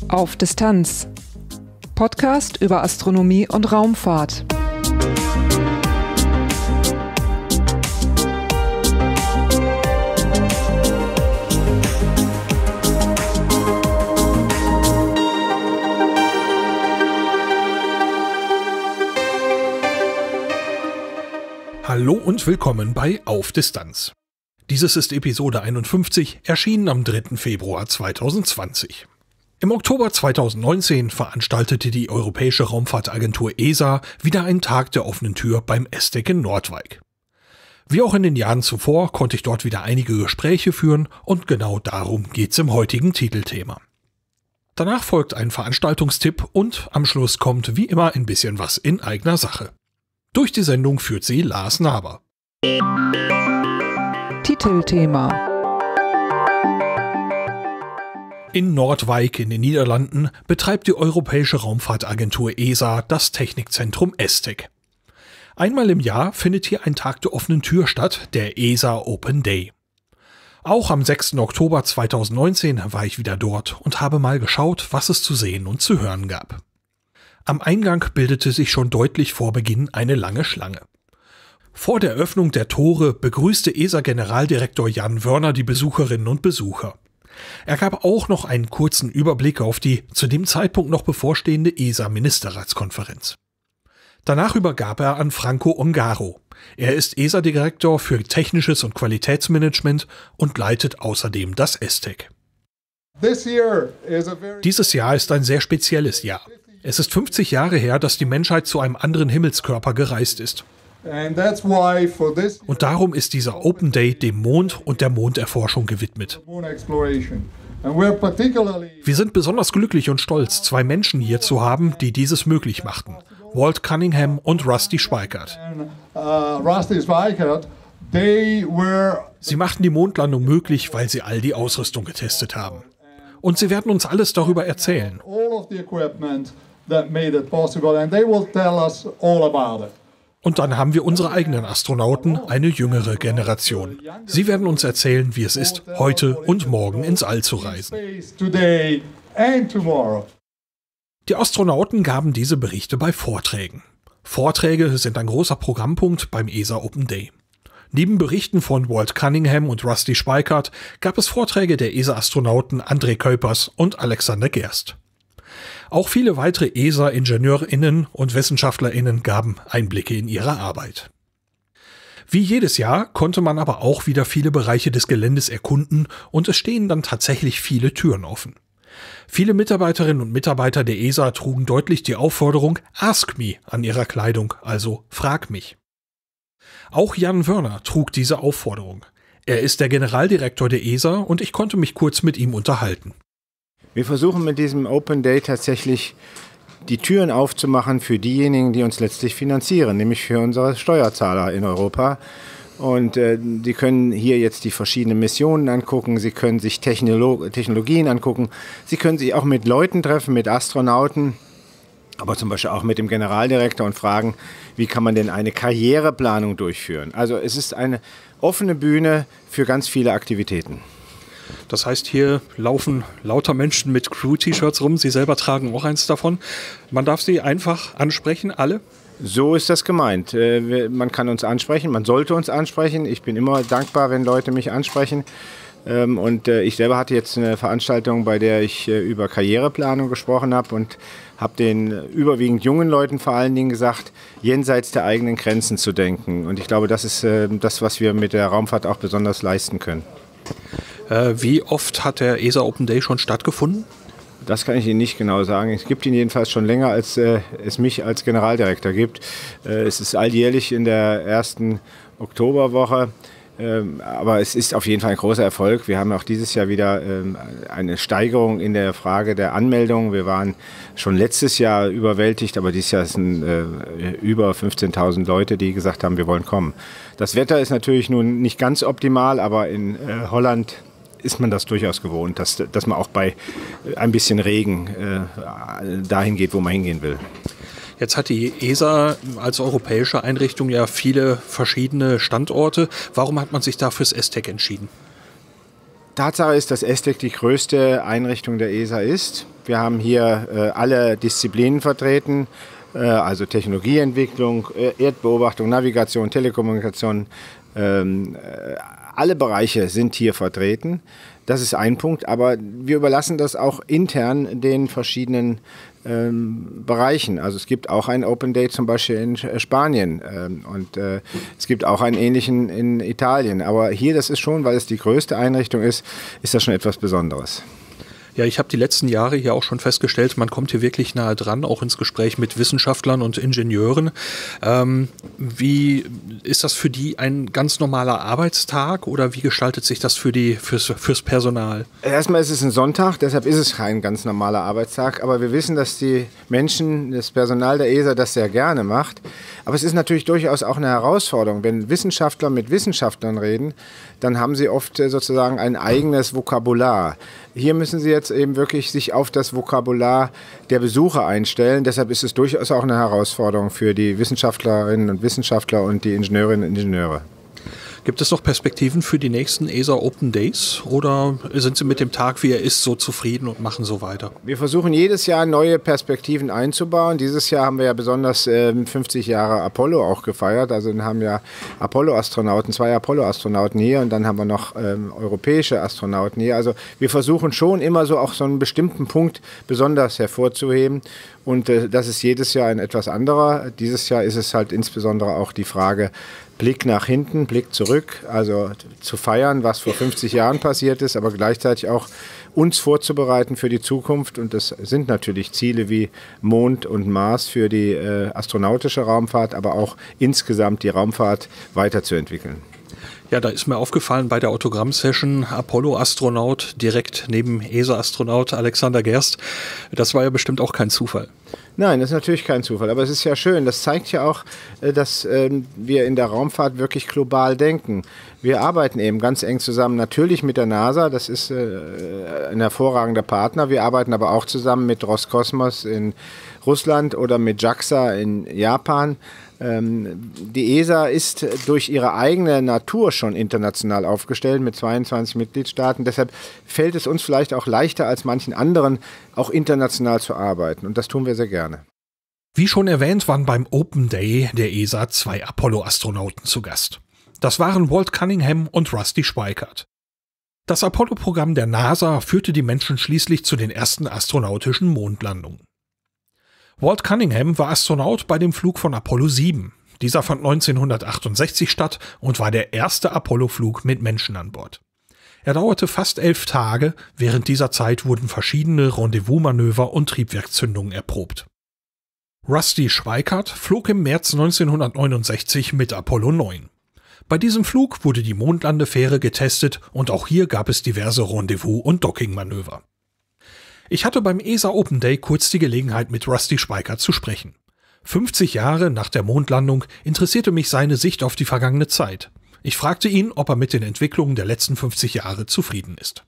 Auf Distanz. Podcast über Astronomie und Raumfahrt. Hallo und willkommen bei Auf Distanz. Dieses ist Episode 51, erschienen am 3. Februar 2020. Im Oktober 2019 veranstaltete die Europäische Raumfahrtagentur ESA wieder einen Tag der offenen Tür beim ESTEC in Noordwijk. Wie auch in den Jahren zuvor konnte ich dort wieder einige Gespräche führen und genau darum geht's im heutigen Titelthema. Danach folgt ein Veranstaltungstipp und am Schluss kommt wie immer ein bisschen was in eigener Sache. Durch die Sendung führt sie Lars Naber. Titelthema. In Noordwijk in den Niederlanden betreibt die Europäische Raumfahrtagentur ESA das Technikzentrum ESTEC. Einmal im Jahr findet hier ein Tag der offenen Tür statt, der ESA Open Day. Auch am 6. Oktober 2019 war ich wieder dort und habe mal geschaut, was es zu sehen und zu hören gab. Am Eingang bildete sich schon deutlich vor Beginn eine lange Schlange. Vor der Öffnung der Tore begrüßte ESA-Generaldirektor Jan Wörner die Besucherinnen und Besucher. Er gab auch noch einen kurzen Überblick auf die zu dem Zeitpunkt noch bevorstehende ESA-Ministerratskonferenz. Danach übergab er an Franco Ongaro. Er ist ESA-Direktor für Technisches und Qualitätsmanagement und leitet außerdem das ESTEC. Dieses Jahr ist ein sehr spezielles Jahr. Es ist 50 Jahre her, dass die Menschheit zu einem anderen Himmelskörper gereist ist. Und darum ist dieser Open Day dem Mond und der Monderforschung gewidmet. Wir sind besonders glücklich und stolz, zwei Menschen hier zu haben, die dieses möglich machten. Walt Cunningham und Rusty Schweickart. Sie machten die Mondlandung möglich, weil sie all die Ausrüstung getestet haben. Und sie werden uns alles darüber erzählen. Und dann haben wir unsere eigenen Astronauten, eine jüngere Generation. Sie werden uns erzählen, wie es ist, heute und morgen ins All zu reisen. Die Astronauten gaben diese Berichte bei Vorträgen. Vorträge sind ein großer Programmpunkt beim ESA Open Day. Neben Berichten von Walt Cunningham und Rusty Schweickart gab es Vorträge der ESA-Astronauten André Kuipers und Alexander Gerst. Auch viele weitere ESA-IngenieurInnen und WissenschaftlerInnen gaben Einblicke in ihre Arbeit. Wie jedes Jahr konnte man aber auch wieder viele Bereiche des Geländes erkunden und es stehen dann tatsächlich viele Türen offen. Viele Mitarbeiterinnen und Mitarbeiter der ESA trugen deutlich die Aufforderung Ask Me an ihrer Kleidung, also Frag mich. Auch Jan Wörner trug diese Aufforderung. Er ist der Generaldirektor der ESA und ich konnte mich kurz mit ihm unterhalten. Wir versuchen mit diesem Open Day tatsächlich die Türen aufzumachen für diejenigen, die uns letztlich finanzieren, nämlich für unsere Steuerzahler in Europa. Und die können hier jetzt die verschiedenen Missionen angucken, sie können sich Technologien angucken, sie können sich auch mit Leuten treffen, mit Astronauten, aber zum Beispiel auch mit dem Generaldirektor und fragen, wie kann man denn eine Karriereplanung durchführen. Also es ist eine offene Bühne für ganz viele Aktivitäten. Das heißt, hier laufen lauter Menschen mit Crew-T-Shirts rum. Sie selber tragen auch eins davon. Man darf sie einfach ansprechen, alle? So ist das gemeint. Man kann uns ansprechen, man sollte uns ansprechen. Ich bin immer dankbar, wenn Leute mich ansprechen. Und ich selber hatte jetzt eine Veranstaltung, bei der ich über Karriereplanung gesprochen habe und habe den überwiegend jungen Leuten vor allen Dingen gesagt, jenseits der eigenen Grenzen zu denken. Und ich glaube, das ist das, was wir mit der Raumfahrt auch besonders leisten können. Wie oft hat der ESA Open Day schon stattgefunden? Das kann ich Ihnen nicht genau sagen. Es gibt ihn jedenfalls schon länger, als es mich als Generaldirektor gibt. Es ist alljährlich in der ersten Oktoberwoche. Aber es ist auf jeden Fall ein großer Erfolg. Wir haben auch dieses Jahr wieder eine Steigerung in der Frage der Anmeldung. Wir waren schon letztes Jahr überwältigt, aber dieses Jahr sind über 15.000 Leute, die gesagt haben, wir wollen kommen. Das Wetter ist natürlich nun nicht ganz optimal, aber in Holland ist man das durchaus gewohnt, dass man auch bei ein bisschen Regen dahin geht, wo man hingehen will. Jetzt hat die ESA als europäische Einrichtung ja viele verschiedene Standorte. Warum hat man sich da fürs ESTEC entschieden? Tatsache ist, dass ESTEC die größte Einrichtung der ESA ist. Wir haben hier alle Disziplinen vertreten, also Technologieentwicklung, Erdbeobachtung, Navigation, Telekommunikation. Alle Bereiche sind hier vertreten. Das ist ein Punkt, aber wir überlassen das auch intern den verschiedenen Bereichen. Also es gibt auch einen Open Day zum Beispiel in Spanien und es gibt auch einen ähnlichen in Italien. Aber hier, das ist schon, weil es die größte Einrichtung ist, ist das schon etwas Besonderes. Ja, ich habe die letzten Jahre hier auch schon festgestellt, man kommt hier wirklich nahe dran, auch ins Gespräch mit Wissenschaftlern und Ingenieuren. Wie ist das für die ein ganz normaler Arbeitstag oder wie gestaltet sich das fürs Personal? Erstmal ist es ein Sonntag, deshalb ist es kein ganz normaler Arbeitstag. Aber wir wissen, dass die Menschen, das Personal der ESA das sehr gerne macht. Aber es ist natürlich durchaus auch eine Herausforderung. Wenn Wissenschaftler mit Wissenschaftlern reden, dann haben sie oft sozusagen ein eigenes Vokabular. Hier müssen sie jetzt eben wirklich sich auf das Vokabular der Besucher einstellen. Deshalb ist es durchaus auch eine Herausforderung für die Wissenschaftlerinnen und Wissenschaftler und die Ingenieurinnen und Ingenieure. Gibt es noch Perspektiven für die nächsten ESA Open Days oder sind Sie mit dem Tag, wie er ist, so zufrieden und machen so weiter? Wir versuchen jedes Jahr neue Perspektiven einzubauen. Dieses Jahr haben wir ja besonders 50 Jahre Apollo auch gefeiert. Also dann haben ja Apollo-Astronauten, 2 Apollo-Astronauten hier und dann haben wir noch europäische Astronauten hier. Also wir versuchen schon immer so auch so einen bestimmten Punkt besonders hervorzuheben. Und das ist jedes Jahr ein etwas anderer. Dieses Jahr ist es halt insbesondere auch die Frage, Blick nach hinten, Blick zurück, also zu feiern, was vor 50 Jahren passiert ist, aber gleichzeitig auch uns vorzubereiten für die Zukunft. Und das sind natürlich Ziele wie Mond und Mars für die astronautische Raumfahrt, aber auch insgesamt die Raumfahrt weiterzuentwickeln. Ja, da ist mir aufgefallen bei der Autogramm-Session Apollo-Astronaut direkt neben ESA-Astronaut Alexander Gerst. Das war ja bestimmt auch kein Zufall. Nein, das ist natürlich kein Zufall, aber es ist ja schön. Das zeigt ja auch, dass wir in der Raumfahrt wirklich global denken. Wir arbeiten eben ganz eng zusammen, natürlich mit der NASA, das ist ein hervorragender Partner. Wir arbeiten aber auch zusammen mit Roskosmos in Russland oder mit JAXA in Japan. Die ESA ist durch ihre eigene Natur schon international aufgestellt mit 22 Mitgliedstaaten. Deshalb fällt es uns vielleicht auch leichter als manchen anderen, auch international zu arbeiten. Und das tun wir sehr gerne. Wie schon erwähnt, waren beim Open Day der ESA 2 Apollo-Astronauten zu Gast. Das waren Walt Cunningham und Rusty Schweickart. Das Apollo-Programm der NASA führte die Menschen schließlich zu den ersten astronautischen Mondlandungen. Walt Cunningham war Astronaut bei dem Flug von Apollo 7. Dieser fand 1968 statt und war der erste Apollo-Flug mit Menschen an Bord. Er dauerte fast 11 Tage, während dieser Zeit wurden verschiedene Rendezvous-Manöver und Triebwerkszündungen erprobt. Rusty Schweickart flog im März 1969 mit Apollo 9. Bei diesem Flug wurde die Mondlandefähre getestet und auch hier gab es diverse Rendezvous- und Dockingmanöver. Ich hatte beim ESA Open Day kurz die Gelegenheit, mit Rusty Schweickart zu sprechen. 50 Jahre nach der Mondlandung interessierte mich seine Sicht auf die vergangene Zeit. Ich fragte ihn, ob er mit den Entwicklungen der letzten 50 Jahre zufrieden ist.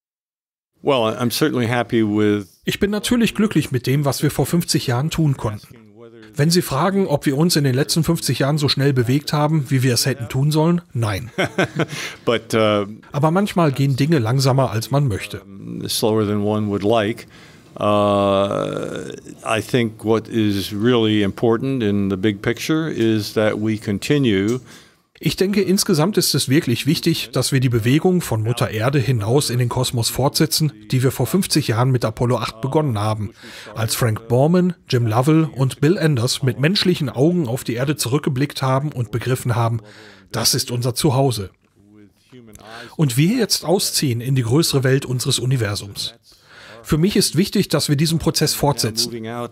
Ich bin natürlich glücklich mit dem, was wir vor 50 Jahren tun konnten. Wenn Sie fragen, ob wir uns in den letzten 50 Jahren so schnell bewegt haben, wie wir es hätten tun sollen, nein. Aber manchmal gehen Dinge langsamer, als man möchte. Slower than one would like. I think what is really important in the big picture is that we continue. Ich denke, insgesamt ist es wirklich wichtig, dass wir die Bewegung von Mutter Erde hinaus in den Kosmos fortsetzen, die wir vor 50 Jahren mit Apollo 8 begonnen haben, als Frank Borman, Jim Lovell und Bill Anders mit menschlichen Augen auf die Erde zurückgeblickt haben und begriffen haben, das ist unser Zuhause. Und wir jetzt ausziehen in die größere Welt unseres Universums. Für mich ist wichtig, dass wir diesen Prozess fortsetzen.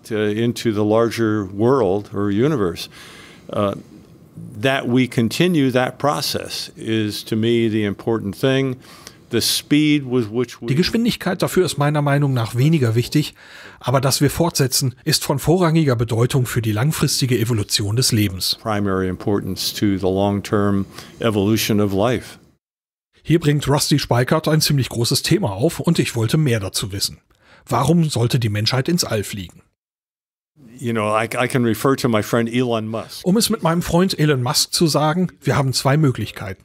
That we continue that process is to me the important thing. The speed with which we... Die Geschwindigkeit dafür ist meiner Meinung nach weniger wichtig, aber dass wir fortsetzen, ist von vorrangiger Bedeutung für die langfristige Evolution des Lebens. Primary importance to the long-term evolution of life. Hier bringt Rusty Schweickart ein ziemlich großes Thema auf und ich wollte mehr dazu wissen. Warum sollte die Menschheit ins All fliegen? You know, I can refer to my friend Elon Musk. Um es mit meinem Freund Elon Musk zu sagen, wir haben 2 Möglichkeiten.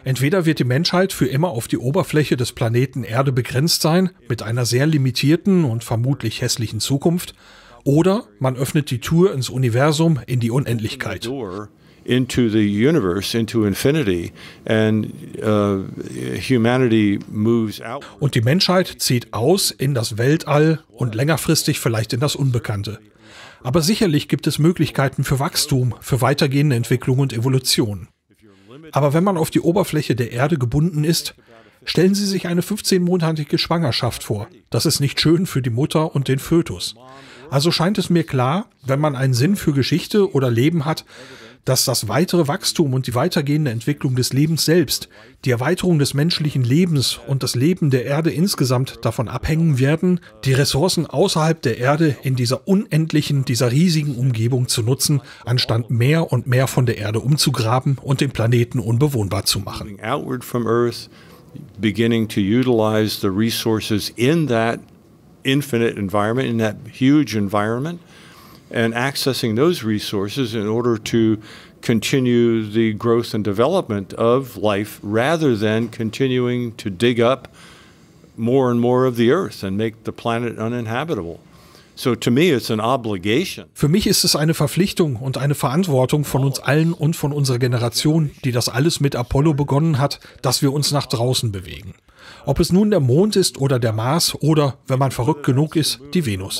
Entweder wird die Menschheit für immer auf die Oberfläche des Planeten Erde begrenzt sein, mit einer sehr limitierten und vermutlich hässlichen Zukunft, oder man öffnet die Tür ins Universum, in die Unendlichkeit. Into the universe, into infinity, and humanity moves out. Und die Menschheit zieht aus in das Weltall und längerfristig vielleicht in das Unbekannte. Aber sicherlich gibt es Möglichkeiten für Wachstum, für weitergehende Entwicklung und Evolution. Aber wenn man auf die Oberfläche der Erde gebunden ist, stellen Sie sich eine 15-monatige Schwangerschaft vor. Das ist nicht schön für die Mutter und den Fötus. Also scheint es mir klar, wenn man einen Sinn für Geschichte oder Leben hat, dass das weitere Wachstum und die weitergehende Entwicklung des Lebens selbst, die Erweiterung des menschlichen Lebens und das Leben der Erde insgesamt davon abhängen werden, die Ressourcen außerhalb der Erde in dieser unendlichen, dieser riesigen Umgebung zu nutzen, anstatt mehr und mehr von der Erde umzugraben und den Planeten unbewohnbar zu machen. Outward from Earth, beginning to utilize the resources in that infinite environment, in that huge environment, and accessing those resources in order to continue the growth and development of life rather than continuing to dig up more and more of the earth and make the planet uninhabitable. So to me it's an obligation. Für mich ist es eine Verpflichtung und eine Verantwortung von uns allen und von unserer Generation, die das alles mit Apollo begonnen hat, dass wir uns nach draußen bewegen. Ob es nun der Mond ist oder der Mars oder, wenn man verrückt genug ist, die Venus.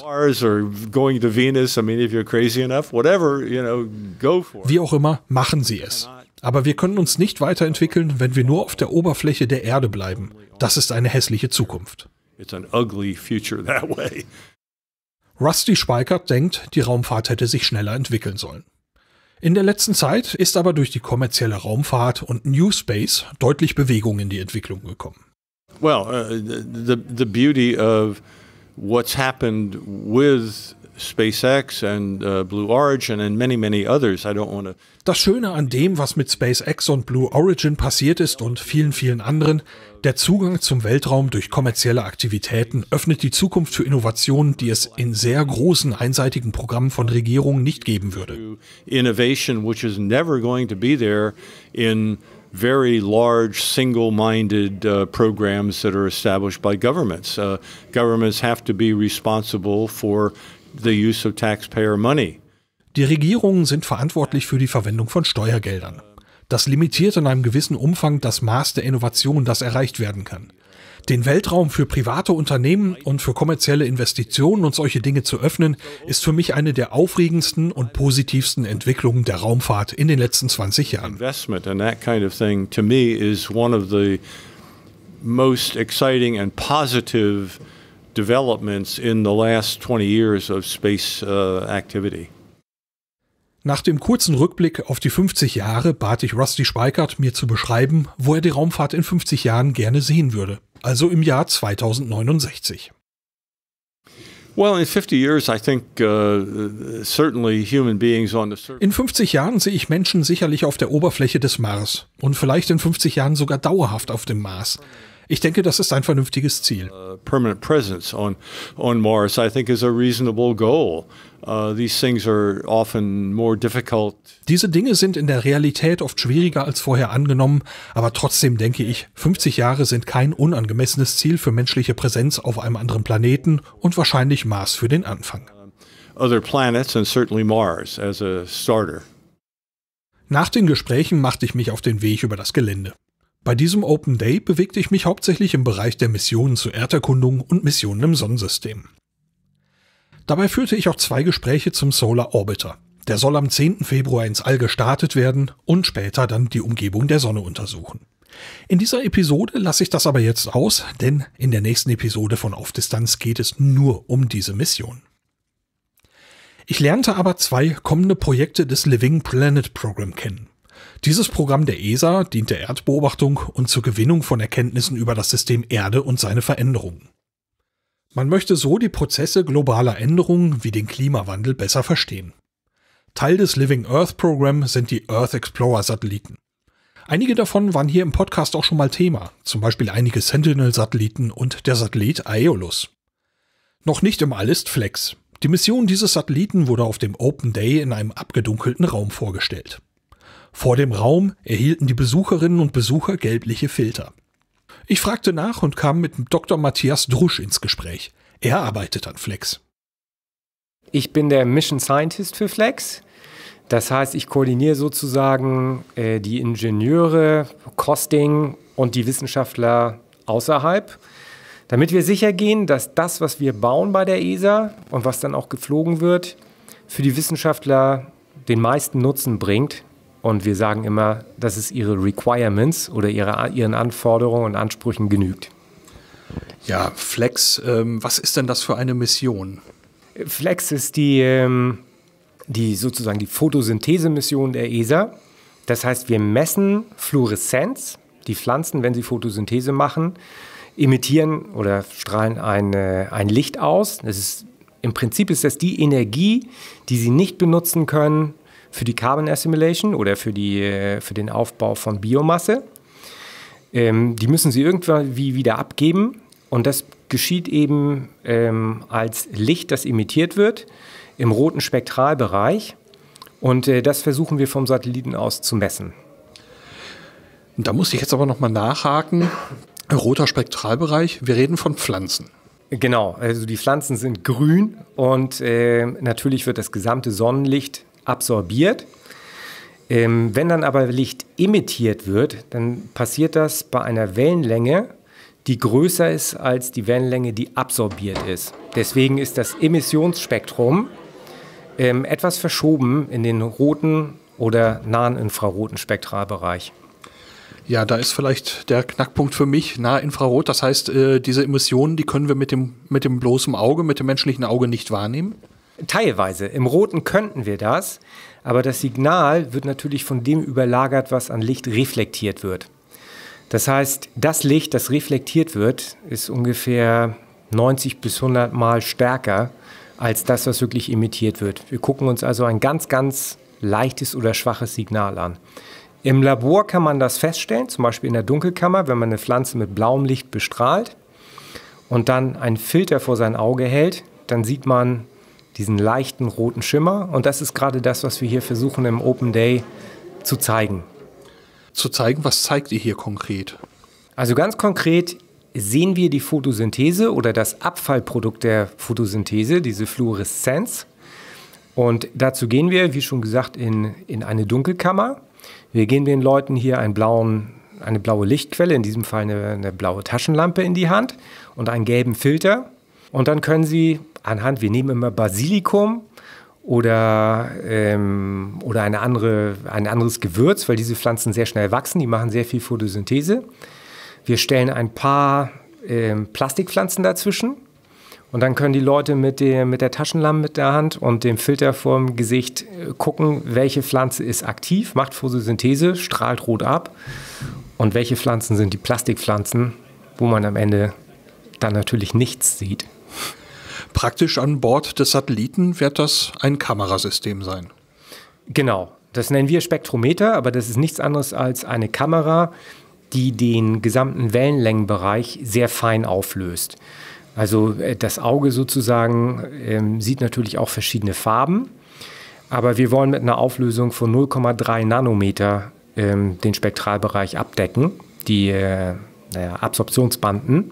Wie auch immer, machen Sie es. Aber wir können uns nicht weiterentwickeln, wenn wir nur auf der Oberfläche der Erde bleiben. Das ist eine hässliche Zukunft. Rusty Schweickart denkt, die Raumfahrt hätte sich schneller entwickeln sollen. In der letzten Zeit ist aber durch die kommerzielle Raumfahrt und New Space deutlich Bewegung in die Entwicklung gekommen. Well, the beauty of what's happened with SpaceX and Blue Origin and many others. I don't want to. Das Schöne an dem, was mit SpaceX und Blue Origin passiert ist und vielen anderen, der Zugang zum Weltraum durch kommerzielle Aktivitäten öffnet die Zukunft für Innovationen, die es in sehr großen einseitigen Programmen von Regierungen nicht geben würde. Innovation, which is never going to be there in very large, single-minded programs that are established by governments. Governments have to be responsible for the use of taxpayer money. Die Regierungen sind verantwortlich für die Verwendung von Steuergeldern. Das limitiert in einem gewissen Umfang das Maß der Innovation, das erreicht werden kann. Den Weltraum für private Unternehmen und für kommerzielle Investitionen und solche Dinge zu öffnen, ist für mich eine der aufregendsten und positivsten Entwicklungen der Raumfahrt in den letzten 20 Jahren. Investment and that kind of thing to me is one of the most exciting and positive developments in the last 20 years of space activity. Nach dem kurzen Rückblick auf die 50 Jahre bat ich Rusty Schweickart, mir zu beschreiben, wo er die Raumfahrt in 50 Jahren gerne sehen würde. Also im Jahr 2069. Well, in 50 years, I think certainly human beings on the surface. In 50 Jahren sehe ich Menschen sicherlich auf der Oberfläche des Mars und vielleicht in 50 Jahren sogar dauerhaft auf dem Mars. Ich denke, das ist ein vernünftiges Ziel. Permanent presence on Mars, I think, is a reasonable goal. These things are often more difficult. Diese Dinge sind in der Realität oft schwieriger als vorher angenommen, aber trotzdem denke ich, 50 Jahre sind kein unangemessenes Ziel für menschliche Präsenz auf einem anderen Planeten und wahrscheinlich Mars für den Anfang. Other planets and certainly Mars as a starter. Nach den Gesprächen machte ich mich auf den Weg über das Gelände. Bei diesem Open Day bewegte ich mich hauptsächlich im Bereich der Missionen zur Erderkundung und Missionen im Sonnensystem. Dabei führte ich auch 2 Gespräche zum Solar Orbiter. Der soll am 10. Februar ins All gestartet werden und später dann die Umgebung der Sonne untersuchen. In dieser Episode lasse ich das aber jetzt aus, denn in der nächsten Episode von Auf Distanz geht es nur um diese Mission. Ich lernte aber 2 kommende Projekte des Living Planet Program kennen. Dieses Programm der ESA dient der Erdbeobachtung und zur Gewinnung von Erkenntnissen über das System Erde und seine Veränderungen. Man möchte so die Prozesse globaler Änderungen wie den Klimawandel besser verstehen. Teil des Living Earth Program sind die Earth Explorer Satelliten. Einige davon waren hier im Podcast auch schon mal Thema, zum Beispiel einige Sentinel-Satelliten und der Satellit Aeolus. Noch nicht im All ist Flex. Die Mission dieses Satelliten wurde auf dem Open Day in einem abgedunkelten Raum vorgestellt. Vor dem Raum erhielten die Besucherinnen und Besucher gelbliche Filter. Ich fragte nach und kam mit Dr. Matthias Drusch ins Gespräch. Er arbeitet an Flex. Ich bin der Mission Scientist für Flex. Das heißt, ich koordiniere sozusagen die Ingenieure, Costing und die Wissenschaftler außerhalb, damit wir sicher gehen, dass das, was wir bauen bei der ESA und was dann auch geflogen wird, für die Wissenschaftler den meisten Nutzen bringt. Und wir sagen immer, dass es ihre Requirements oder ihren Anforderungen und Ansprüchen genügt. Ja, Flex, was ist denn das für eine Mission? Flex ist die sozusagen die Photosynthese-Mission der ESA. Das heißt, wir messen Fluoreszenz. Die Pflanzen, wenn sie Photosynthese machen, emittieren oder strahlen ein Licht aus. Im Prinzip ist das die Energie, die sie nicht benutzen können für die Carbon Assimilation oder für den Aufbau von Biomasse. Die müssen sie irgendwie wieder abgeben. Und das geschieht eben als Licht, das emittiert wird im roten Spektralbereich. Und das versuchen wir vom Satelliten aus zu messen. Da muss ich jetzt aber nochmal nachhaken. Roter Spektralbereich, wir reden von Pflanzen. Genau, also die Pflanzen sind grün und natürlich wird das gesamte Sonnenlicht absorbiert. Wenn dann aber Licht emittiert wird, dann passiert das bei einer Wellenlänge, die größer ist als die Wellenlänge, die absorbiert ist. Deswegen ist das Emissionsspektrum etwas verschoben in den roten oder nahen infraroten Spektralbereich. Ja, da ist vielleicht der Knackpunkt für mich, Nahinfrarot. Das heißt, diese Emissionen, die können wir mit dem bloßen Auge, mit dem menschlichen Auge nicht wahrnehmen? Teilweise. Im Roten könnten wir das, aber das Signal wird natürlich von dem überlagert, was an Licht reflektiert wird. Das heißt, das Licht, das reflektiert wird, ist ungefähr 90 bis 100 Mal stärker als das, was wirklich emittiert wird. Wir gucken uns also ein ganz, ganz leichtes oder schwaches Signal an. Im Labor kann man das feststellen, zum Beispiel in der Dunkelkammer, wenn man eine Pflanze mit blauem Licht bestrahlt und dann einen Filter vor sein Auge hält, dann sieht man diesen leichten roten Schimmer. Und das ist gerade das, was wir hier versuchen im Open Day zu zeigen. Zu zeigen, was zeigt ihr hier konkret? Also ganz konkret sehen wir die Photosynthese oder das Abfallprodukt der Photosynthese, diese Fluoreszenz. Und dazu gehen wir, wie schon gesagt, in eine Dunkelkammer. Wir geben den Leuten hier eine blaue Lichtquelle, in diesem Fall eine blaue Taschenlampe in die Hand und einen gelben Filter. Und dann können sie wir nehmen immer Basilikum oder ein anderes Gewürz, weil diese Pflanzen sehr schnell wachsen, die machen sehr viel Photosynthese. Wir stellen ein paar Plastikpflanzen dazwischen und dann können die Leute mit der Taschenlampe in der Hand und dem Filter vorm Gesicht gucken, welche Pflanze ist aktiv, macht Photosynthese, strahlt rot ab und welche Pflanzen sind die Plastikpflanzen, wo man am Ende dann natürlich nichts sieht. Praktisch an Bord des Satelliten wird das ein Kamerasystem sein. Genau, das nennen wir Spektrometer, aber das ist nichts anderes als eine Kamera, die den gesamten Wellenlängenbereich sehr fein auflöst. Also das Auge sozusagen sieht natürlich auch verschiedene Farben, aber wir wollen mit einer Auflösung von 0,3 Nanometer den Spektralbereich abdecken, die Absorptionsbanden.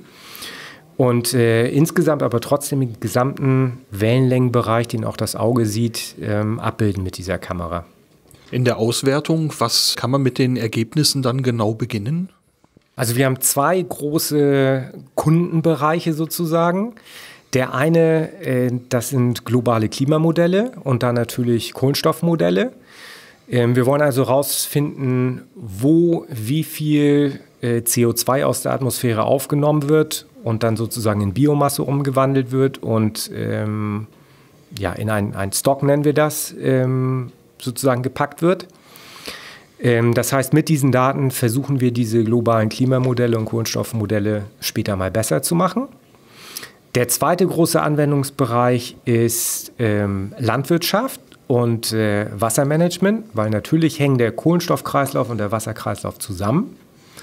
Und insgesamt aber trotzdem den gesamten Wellenlängenbereich, den auch das Auge sieht, abbilden mit dieser Kamera. In der Auswertung, was kann man mit den Ergebnissen dann genau beginnen? Also wir haben zwei große Kundenbereiche sozusagen. Der eine, das sind globale Klimamodelle und dann natürlich Kohlenstoffmodelle. Wir wollen also herausfinden, wo wie viel CO2 aus der Atmosphäre aufgenommen wird und dann sozusagen in Biomasse umgewandelt wird und in einen Stock, nennen wir das, sozusagen gepackt wird. Das heißt, mit diesen Daten versuchen wir diese globalen Klimamodelle und Kohlenstoffmodelle später mal besser zu machen. Der zweite große Anwendungsbereich ist Landwirtschaft und Wassermanagement, weil natürlich hängen der Kohlenstoffkreislauf und der Wasserkreislauf zusammen.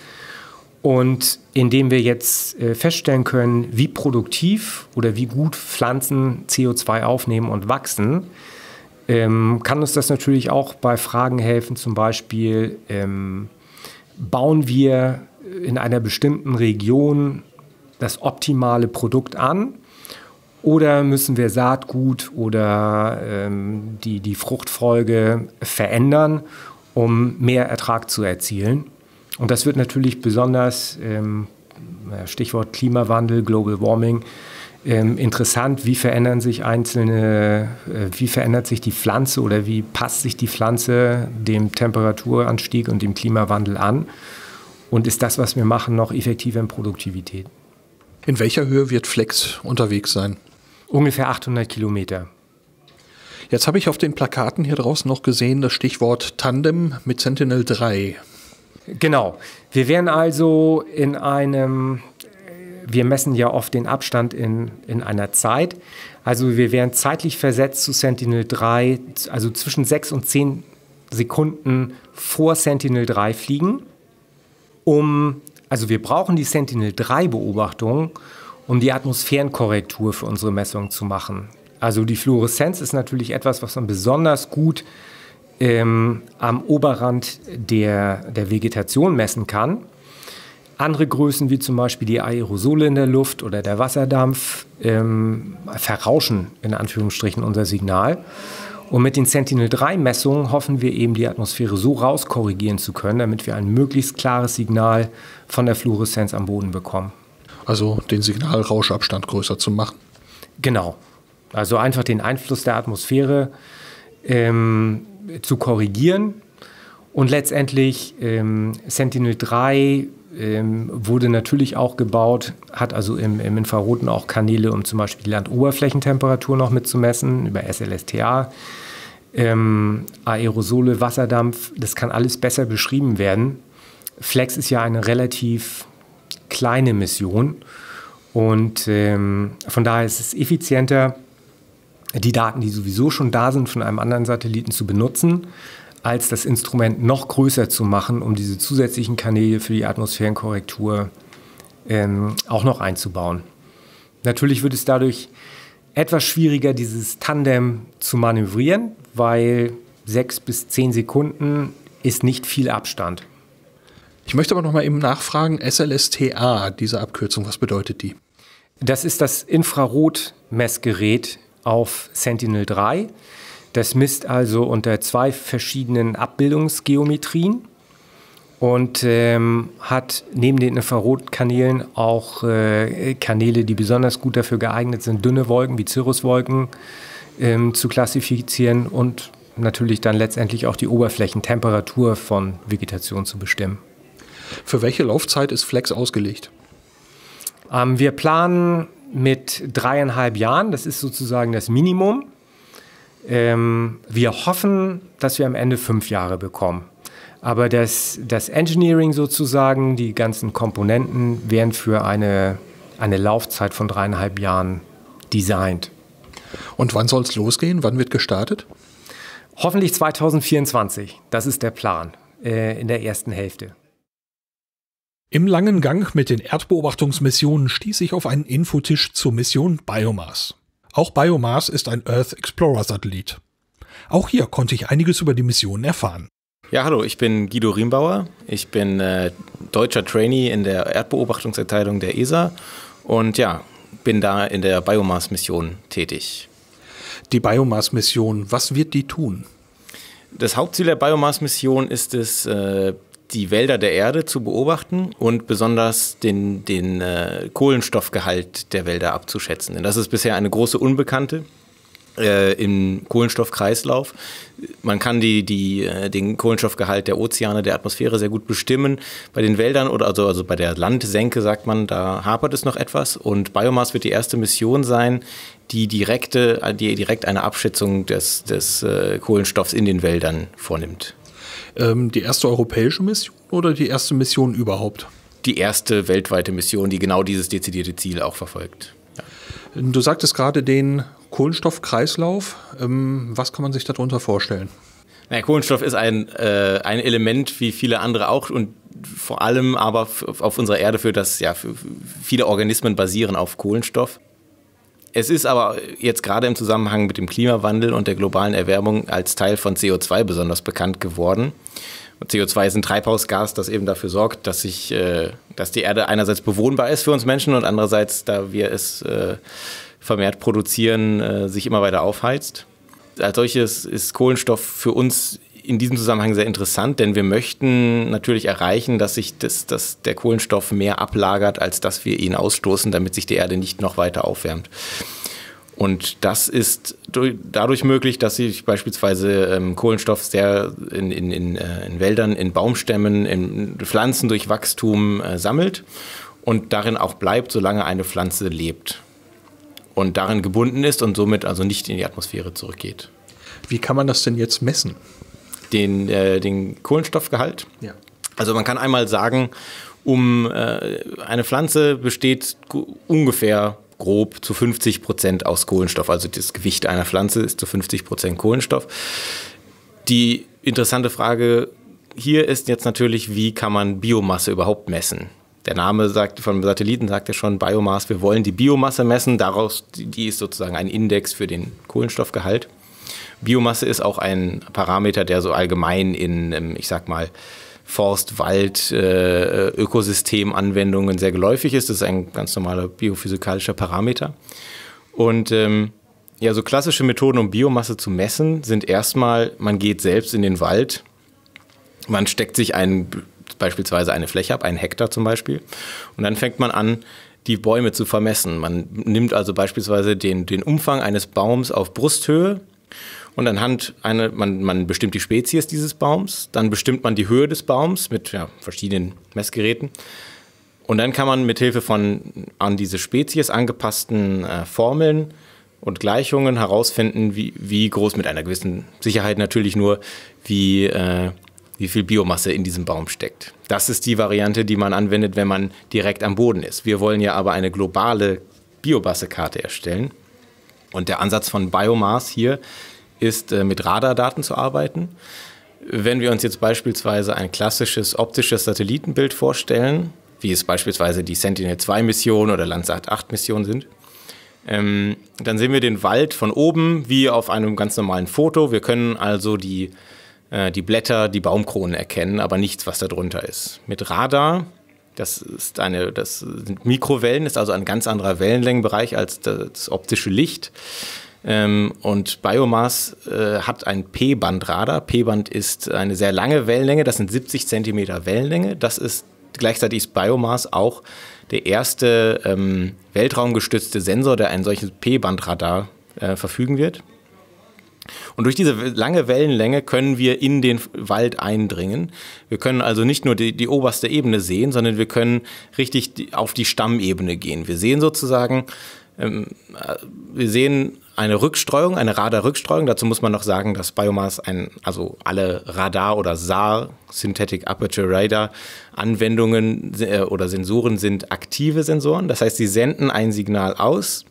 Und indem wir jetzt feststellen können, wie produktiv oder wie gut Pflanzen CO2 aufnehmen und wachsen, kann uns das natürlich auch bei Fragen helfen, zum Beispiel bauen wir in einer bestimmten Region das optimale Produkt an oder müssen wir Saatgut oder die Fruchtfolge verändern, um mehr Ertrag zu erzielen. Und das wird natürlich besonders, Stichwort Klimawandel, Global Warming, interessant, wie verändert sich die Pflanze oder wie passt sich die Pflanze dem Temperaturanstieg und dem Klimawandel an und ist das, was wir machen, noch effektiver in Produktivität. In welcher Höhe wird Flex unterwegs sein? Ungefähr 800 Kilometer. Jetzt habe ich auf den Plakaten hier draußen noch gesehen das Stichwort Tandem mit Sentinel-3. Genau, wir werden also wir messen ja oft den Abstand in einer Zeit. Also wir werden zeitlich versetzt zu Sentinel-3, also zwischen 6 und 10 Sekunden vor Sentinel-3 fliegen. Also wir brauchen die Sentinel-3-Beobachtung, um die Atmosphärenkorrektur für unsere Messungen zu machen. Also die Fluoreszenz ist natürlich etwas, was man besonders gut am Oberrand der Vegetation messen kann. Andere Größen, wie zum Beispiel die Aerosole in der Luft oder der Wasserdampf, verrauschen in Anführungsstrichen unser Signal. Und mit den Sentinel-3-Messungen hoffen wir eben, die Atmosphäre so rauskorrigieren zu können, damit wir ein möglichst klares Signal von der Fluoreszenz am Boden bekommen. Also den Signalrauschabstand größer zu machen? Genau. Also einfach den Einfluss der Atmosphäre zu korrigieren. Und letztendlich Sentinel-3 wurde natürlich auch gebaut, hat also im Infraroten auch Kanäle, um zum Beispiel die Landoberflächentemperatur noch mitzumessen, über SLSTA, Aerosole, Wasserdampf, das kann alles besser beschrieben werden. Flex ist ja eine relativ kleine Mission und von daher ist es effizienter, die Daten, die sowieso schon da sind, von einem anderen Satelliten zu benutzen, als das Instrument noch größer zu machen, um diese zusätzlichen Kanäle für die Atmosphärenkorrektur auch noch einzubauen. Natürlich wird es dadurch etwas schwieriger, dieses Tandem zu manövrieren, weil 6 bis 10 Sekunden ist nicht viel Abstand. Ich möchte aber noch mal eben nachfragen, SLSTA, diese Abkürzung, was bedeutet die? Das ist das Infrarotmessgerät auf Sentinel-3. Das misst also unter 2 verschiedenen Abbildungsgeometrien und hat neben den Infrarotkanälen auch Kanäle, die besonders gut dafür geeignet sind, dünne Wolken wie Cirruswolken zu klassifizieren und natürlich dann letztendlich auch die Oberflächentemperatur von Vegetation zu bestimmen. Für welche Laufzeit ist Flex ausgelegt? Wir planen mit 3,5 Jahren, das ist sozusagen das Minimum. Wir hoffen, dass wir am Ende 5 Jahre bekommen. Aber das Engineering sozusagen, die ganzen Komponenten, werden für eine Laufzeit von 3,5 Jahren designt. Und wann soll es losgehen? Wann wird gestartet? Hoffentlich 2024. Das ist der Plan in der ersten Hälfte. Im langen Gang mit den Erdbeobachtungsmissionen stieß ich auf einen Infotisch zur Mission BioMars. Auch BioMars ist ein Earth Explorer Satellit. Auch hier konnte ich einiges über die Mission erfahren. Ja, hallo, ich bin Guido Riembauer. Ich bin deutscher Trainee in der Erdbeobachtungsabteilung der ESA und ja, bin da in der BioMars-Mission tätig. Die BioMars-Mission, was wird die tun? Das Hauptziel der BioMars-Mission ist es, die Wälder der Erde zu beobachten und besonders den Kohlenstoffgehalt der Wälder abzuschätzen. Denn das ist bisher eine große Unbekannte im Kohlenstoffkreislauf. Man kann den Kohlenstoffgehalt der Ozeane, der Atmosphäre sehr gut bestimmen. Bei den Wäldern oder also bei der Landsenke, sagt man, da hapert es noch etwas. Und BioMars wird die erste Mission sein, die direkt eine Abschätzung des Kohlenstoffs in den Wäldern vornimmt. Die erste europäische Mission oder die erste Mission überhaupt? Die erste weltweite Mission, die genau dieses dezidierte Ziel auch verfolgt. Ja. Du sagtest gerade den Kohlenstoffkreislauf. Was kann man sich darunter vorstellen? Kohlenstoff ist ein Element wie viele andere auch und vor allem aber auf unserer Erde für viele Organismen basieren auf Kohlenstoff. Es ist aber jetzt gerade im Zusammenhang mit dem Klimawandel und der globalen Erwärmung als Teil von CO2 besonders bekannt geworden. Und CO2 ist ein Treibhausgas, das eben dafür sorgt, dass die Erde einerseits bewohnbar ist für uns Menschen und andererseits, da wir es vermehrt produzieren, sich immer weiter aufheizt. Als solches ist Kohlenstoff für uns in diesem Zusammenhang sehr interessant, denn wir möchten natürlich erreichen, dass sich der Kohlenstoff mehr ablagert, als dass wir ihn ausstoßen, damit sich die Erde nicht noch weiter aufwärmt. Und das ist dadurch möglich, dass sich beispielsweise Kohlenstoff sehr in Wäldern, in Baumstämmen, in Pflanzen durch Wachstum sammelt und darin auch bleibt, solange eine Pflanze lebt und darin gebunden ist und somit also nicht in die Atmosphäre zurückgeht. Wie kann man das denn jetzt messen? Den Kohlenstoffgehalt. Ja. Also man kann einmal sagen, eine Pflanze besteht ungefähr grob zu 50% aus Kohlenstoff. Also das Gewicht einer Pflanze ist zu 50% Kohlenstoff. Die interessante Frage hier ist jetzt natürlich, wie kann man Biomasse überhaupt messen? Der Name vom Satelliten sagt ja schon, Biomass, wir wollen die Biomasse messen. Die ist sozusagen ein Index für den Kohlenstoffgehalt. Biomasse ist auch ein Parameter, der so allgemein in, ich sag mal, Forst-, Wald-, Ökosystemanwendungen sehr geläufig ist. Das ist ein ganz normaler biophysikalischer Parameter. Und so klassische Methoden, um Biomasse zu messen, sind erstmal, man geht selbst in den Wald, man steckt sich beispielsweise eine Fläche ab, einen Hektar zum Beispiel, und dann fängt man an, die Bäume zu vermessen. Man nimmt also beispielsweise den Umfang eines Baums auf Brusthöhe, und man bestimmt die Spezies dieses Baums, dann bestimmt man die Höhe des Baums mit verschiedenen Messgeräten. Und dann kann man mithilfe von an diese Spezies angepassten Formeln und Gleichungen herausfinden, wie groß, mit einer gewissen Sicherheit natürlich nur, wie viel Biomasse in diesem Baum steckt. Das ist die Variante, die man anwendet, wenn man direkt am Boden ist. Wir wollen ja aber eine globale Biomassekarte erstellen. Und der Ansatz von Biomass hier ist, mit Radardaten zu arbeiten. Wenn wir uns jetzt beispielsweise ein klassisches optisches Satellitenbild vorstellen, wie es beispielsweise die Sentinel-2-Mission oder Landsat-8-Mission sind, dann sehen wir den Wald von oben wie auf einem ganz normalen Foto. Wir können also die Blätter, die Baumkronen erkennen, aber nichts, was da drunter ist. Mit Radar, das sind Mikrowellen, ist also ein ganz anderer Wellenlängenbereich als das optische Licht. Und Biomass hat ein P-Band-Radar. P-Band ist eine sehr lange Wellenlänge, das sind 70 Zentimeter Wellenlänge. Gleichzeitig ist Biomass auch der erste weltraumgestützte Sensor, der ein solches P-Band-Radar verfügen wird. Und durch diese lange Wellenlänge können wir in den Wald eindringen. Wir können also nicht nur die oberste Ebene sehen, sondern wir können richtig auf die Stammebene gehen. Wir sehen sozusagen, eine Rückstreuung, eine Radarrückstreuung. Dazu muss man noch sagen, dass Biomass also alle Radar- oder SAR, Synthetic Aperture Radar, Anwendungen oder Sensoren sind aktive Sensoren. Das heißt, sie senden ein Signal aus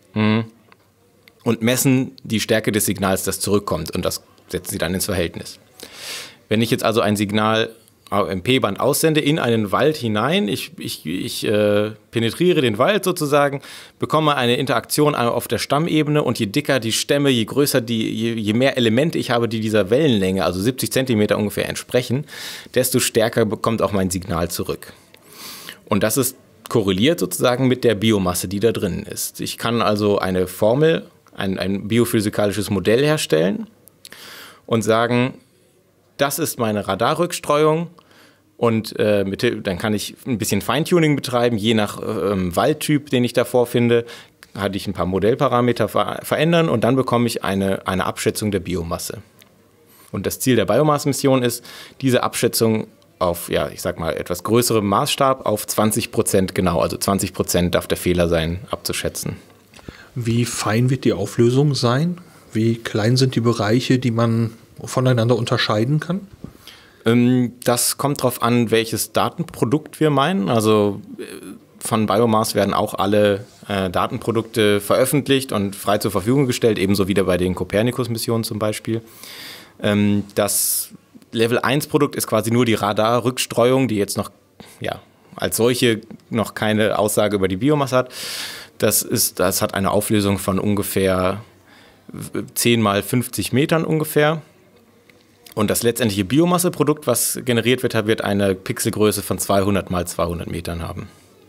und messen die Stärke des Signals, das zurückkommt. Und das setzen sie dann ins Verhältnis. Wenn ich jetzt also ein Signal im P-Band aussende in einen Wald hinein, ich penetriere den Wald sozusagen, bekomme eine Interaktion auf der Stammebene und je dicker die Stämme, je größer je mehr Elemente ich habe, die dieser Wellenlänge, also 70 Zentimeter ungefähr entsprechen, desto stärker bekommt auch mein Signal zurück. Und das ist korreliert sozusagen mit der Biomasse, die da drin ist. Ich kann also eine Formel, ein biophysikalisches Modell herstellen und sagen, das ist meine Radarrückstreuung. Und dann kann ich ein bisschen Feintuning betreiben, je nach Waldtyp, den ich da vorfinde, hatte ich ein paar Modellparameter verändern und dann bekomme ich eine Abschätzung der Biomasse. Und das Ziel der Biomass-Mission ist, diese Abschätzung auf, ich sag mal, etwas größerem Maßstab auf 20% genau, also 20% darf der Fehler sein, abzuschätzen. Wie fein wird die Auflösung sein? Wie klein sind die Bereiche, die man voneinander unterscheiden kann? Das kommt darauf an, welches Datenprodukt wir meinen. Also von Biomass werden auch alle Datenprodukte veröffentlicht und frei zur Verfügung gestellt, ebenso wieder bei den Copernicus-Missionen zum Beispiel. Das Level 1 Produkt ist quasi nur die Radarrückstreuung, die jetzt noch als solche noch keine Aussage über die Biomasse hat. Das hat eine Auflösung von ungefähr 10 mal 50 Metern ungefähr. Und das letztendliche Biomasseprodukt, was generiert wird eine Pixelgröße von 200 mal 200 Metern haben.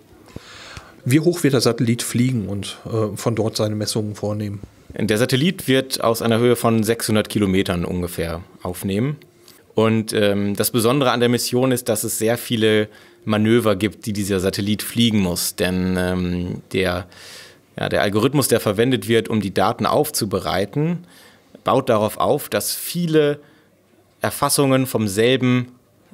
Wie hoch wird der Satellit fliegen und von dort seine Messungen vornehmen? Der Satellit wird aus einer Höhe von 600 Kilometern ungefähr aufnehmen. Und das Besondere an der Mission ist, dass es sehr viele Manöver gibt, die dieser Satellit fliegen muss. Denn der Algorithmus, der verwendet wird, um die Daten aufzubereiten, baut darauf auf, dass viele Erfassungen vom selben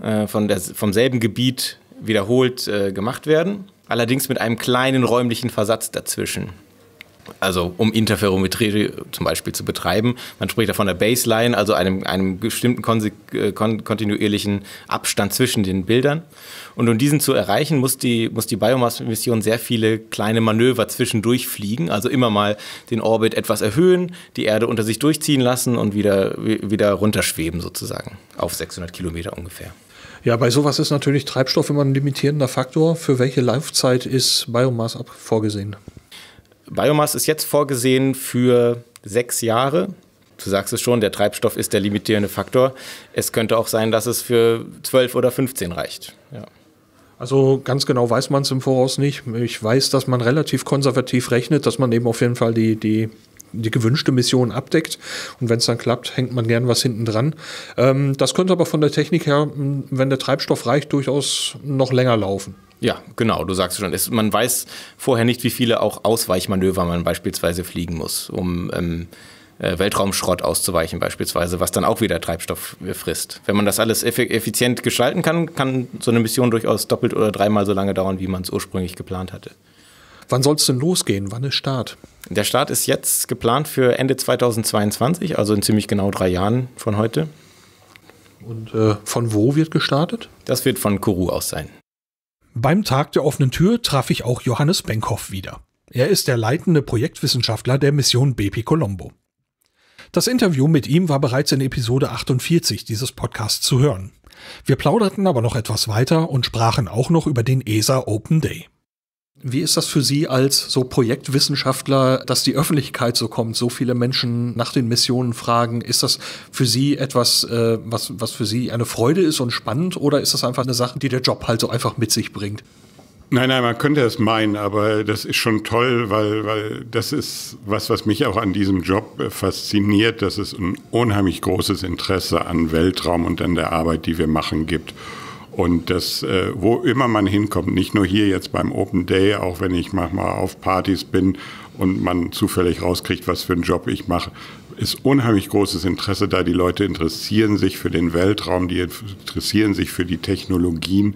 Gebiet wiederholt gemacht werden, allerdings mit einem kleinen räumlichen Versatz dazwischen. Also um Interferometrie zum Beispiel zu betreiben. Man spricht da von der Baseline, also einem bestimmten kontinuierlichen Abstand zwischen den Bildern. Und um diesen zu erreichen, muss die Biomass-Mission sehr viele kleine Manöver zwischendurch fliegen. Also immer mal den Orbit etwas erhöhen, die Erde unter sich durchziehen lassen und wieder runterschweben sozusagen auf 600 Kilometer ungefähr. Ja, bei sowas ist natürlich Treibstoff immer ein limitierender Faktor. Für welche Laufzeit ist Biomass vorgesehen? Biomass ist jetzt vorgesehen für 6 Jahre. Du sagst es schon, der Treibstoff ist der limitierende Faktor. Es könnte auch sein, dass es für 12 oder 15 reicht. Ja. Also ganz genau weiß man es im Voraus nicht. Ich weiß, dass man relativ konservativ rechnet, dass man eben auf jeden Fall die gewünschte Mission abdeckt. Und wenn es dann klappt, hängt man gern was hinten dran. Das könnte aber von der Technik her, wenn der Treibstoff reicht, durchaus noch länger laufen. Ja, genau, du sagst schon. Man weiß vorher nicht, wie viele auch Ausweichmanöver man beispielsweise fliegen muss, um Weltraumschrott auszuweichen beispielsweise, was dann auch wieder Treibstoff frisst. Wenn man das alles effizient gestalten kann so eine Mission durchaus doppelt oder dreimal so lange dauern, wie man es ursprünglich geplant hatte. Wann soll es denn losgehen? Wann ist Start? Der Start ist jetzt geplant für Ende 2022, also in ziemlich genau 3 Jahren von heute. Und von wo wird gestartet? Das wird von Kourou aus sein. Beim Tag der offenen Tür traf ich auch Johannes Benkhoff wieder. Er ist der leitende Projektwissenschaftler der Mission Bepi-Colombo. Das Interview mit ihm war bereits in Episode 48 dieses Podcasts zu hören. Wir plauderten aber noch etwas weiter und sprachen auch noch über den ESA Open Day. Wie ist das für Sie als so Projektwissenschaftler, dass die Öffentlichkeit so kommt, so viele Menschen nach den Missionen fragen? Ist das für Sie etwas, was für Sie eine Freude ist und spannend, oder ist das einfach eine Sache, die der Job halt so einfach mit sich bringt? Nein, man könnte es meinen, aber das ist schon toll, weil das ist was mich auch an diesem Job fasziniert, dass es ein unheimlich großes Interesse an Weltraum und an der Arbeit, die wir machen, gibt. Und das, wo immer man hinkommt, nicht nur hier jetzt beim Open Day, auch wenn ich manchmal auf Partys bin und man zufällig rauskriegt, was für einen Job ich mache, ist unheimlich großes Interesse da. Die Leute interessieren sich für den Weltraum, die interessieren sich für die Technologien.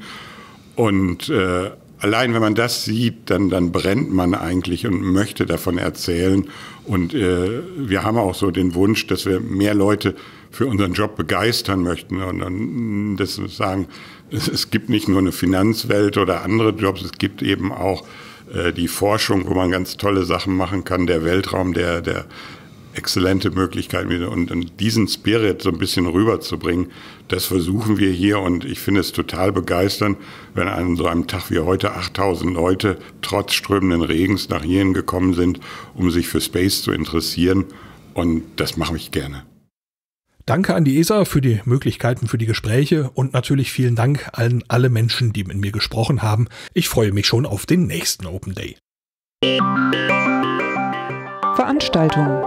Und allein wenn man das sieht, dann brennt man eigentlich und möchte davon erzählen. Und wir haben auch so den Wunsch, dass wir mehr Leute für unseren Job begeistern möchten und das sagen, es gibt nicht nur eine Finanzwelt oder andere Jobs, es gibt eben auch die Forschung, wo man ganz tolle Sachen machen kann, der Weltraum, der exzellente Möglichkeiten und diesen Spirit so ein bisschen rüberzubringen, das versuchen wir hier und ich finde es total begeisternd, wenn an so einem Tag wie heute 8000 Leute trotz strömenden Regens nach hierhin gekommen sind, um sich für Space zu interessieren und das mache ich gerne. Danke an die ESA für die Möglichkeiten für die Gespräche und natürlich vielen Dank an alle Menschen, die mit mir gesprochen haben. Ich freue mich schon auf den nächsten Open Day. Veranstaltung.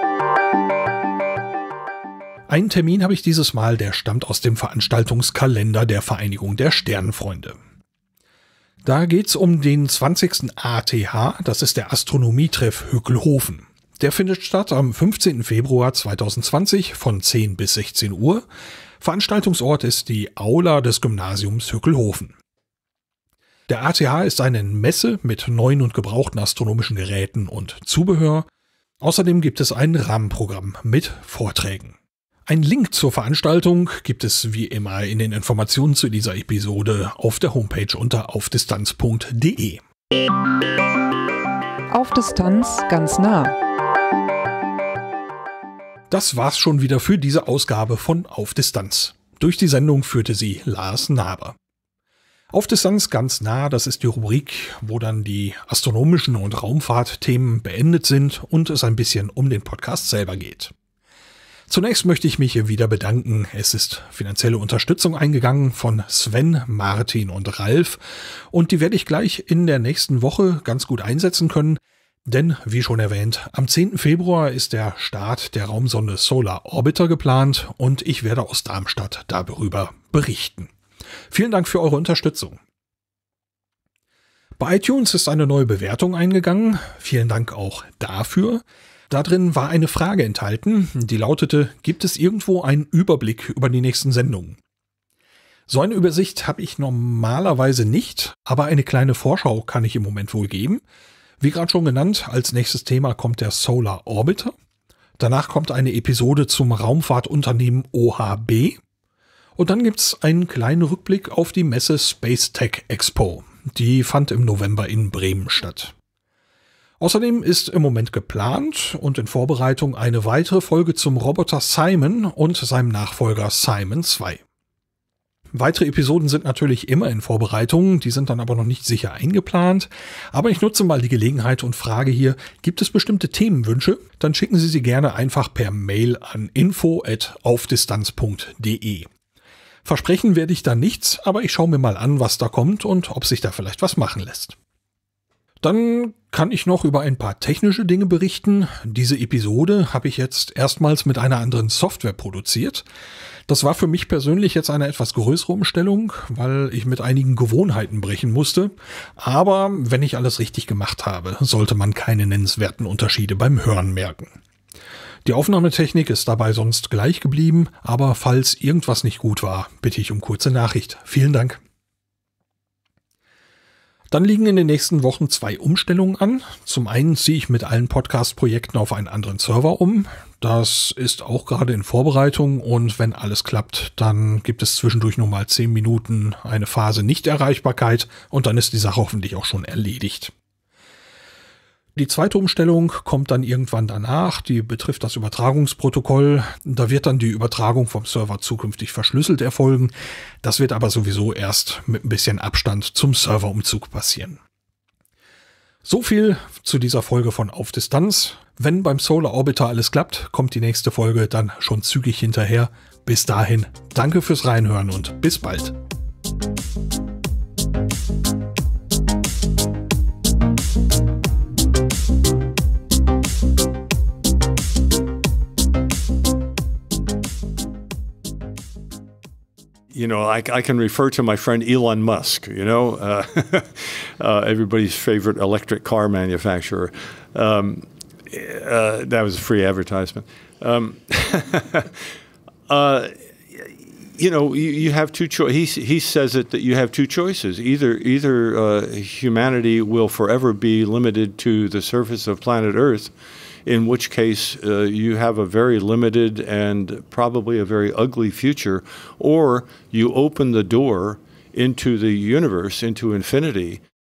Einen Termin habe ich dieses Mal, der stammt aus dem Veranstaltungskalender der Vereinigung der Sternenfreunde. Da geht's um den 20. ATH, das ist der Astronomietreff Hückelhofen. Der findet statt am 15. Februar 2020 von 10 bis 16 Uhr. Veranstaltungsort ist die Aula des Gymnasiums Hückelhofen. Der ATH ist eine Messe mit neuen und gebrauchten astronomischen Geräten und Zubehör. Außerdem gibt es ein Rahmenprogramm mit Vorträgen. Ein Link zur Veranstaltung gibt es wie immer in den Informationen zu dieser Episode auf der Homepage unter aufdistanz.de. Auf Distanz ganz nah. Das war's schon wieder für diese Ausgabe von Auf Distanz. Durch die Sendung führte sie Lars Naber. Auf Distanz ganz nah, das ist die Rubrik, wo dann die astronomischen und Raumfahrtthemen beendet sind und es ein bisschen um den Podcast selber geht. Zunächst möchte ich mich hier wieder bedanken. Es ist finanzielle Unterstützung eingegangen von Sven, Martin und Ralf und die werde ich gleich in der nächsten Woche ganz gut einsetzen können, denn wie schon erwähnt, am 10. Februar ist der Start der Raumsonde Solar Orbiter geplant und ich werde aus Darmstadt darüber berichten. Vielen Dank für eure Unterstützung. Bei iTunes ist eine neue Bewertung eingegangen. Vielen Dank auch dafür. Da drin war eine Frage enthalten, die lautete: Gibt es irgendwo einen Überblick über die nächsten Sendungen? So eine Übersicht habe ich normalerweise nicht, aber eine kleine Vorschau kann ich im Moment wohl geben. Wie gerade schon genannt, als nächstes Thema kommt der Solar Orbiter. Danach kommt eine Episode zum Raumfahrtunternehmen OHB. Und dann gibt's einen kleinen Rückblick auf die Messe Space Tech Expo. Die fand im November in Bremen statt. Außerdem ist im Moment geplant und in Vorbereitung eine weitere Folge zum Roboter Simon und seinem Nachfolger Simon 2. Weitere Episoden sind natürlich immer in Vorbereitung, die sind dann aber noch nicht sicher eingeplant. Aber ich nutze mal die Gelegenheit und frage hier, gibt es bestimmte Themenwünsche? Dann schicken Sie sie gerne einfach per Mail an info@aufdistanz.de. Versprechen werde ich da nichts, aber ich schaue mir mal an, was da kommt und ob sich da vielleicht was machen lässt. Dann kann ich noch über ein paar technische Dinge berichten. Diese Episode habe ich jetzt erstmals mit einer anderen Software produziert. Das war für mich persönlich jetzt eine etwas größere Umstellung, weil ich mit einigen Gewohnheiten brechen musste. Aber wenn ich alles richtig gemacht habe, sollte man keine nennenswerten Unterschiede beim Hören merken. Die Aufnahmetechnik ist dabei sonst gleich geblieben, aber falls irgendwas nicht gut war, bitte ich um kurze Nachricht. Vielen Dank. Dann liegen in den nächsten Wochen 2 Umstellungen an. Zum einen ziehe ich mit allen Podcast-Projekten auf einen anderen Server um. Das ist auch gerade in Vorbereitung und wenn alles klappt, dann gibt es zwischendurch noch mal 10 Minuten eine Phase Nichterreichbarkeit und dann ist die Sache hoffentlich auch schon erledigt. Die zweite Umstellung kommt dann irgendwann danach, die betrifft das Übertragungsprotokoll. Da wird dann die Übertragung vom Server zukünftig verschlüsselt erfolgen. Das wird aber sowieso erst mit ein bisschen Abstand zum Serverumzug passieren. So viel zu dieser Folge von Auf Distanz. Wenn beim Solar Orbiter alles klappt, kommt die nächste Folge dann schon zügig hinterher. Bis dahin, danke fürs Reinhören und bis bald. You know, I can refer to my friend Elon Musk, you know, everybody's favorite electric car manufacturer. That was a free advertisement. You know, you have two choices. He says it that you have two choices. Either humanity will forever be limited to the surface of planet Earth, in which case you have a very limited and probably a very ugly future, or you open the door into the universe, into infinity.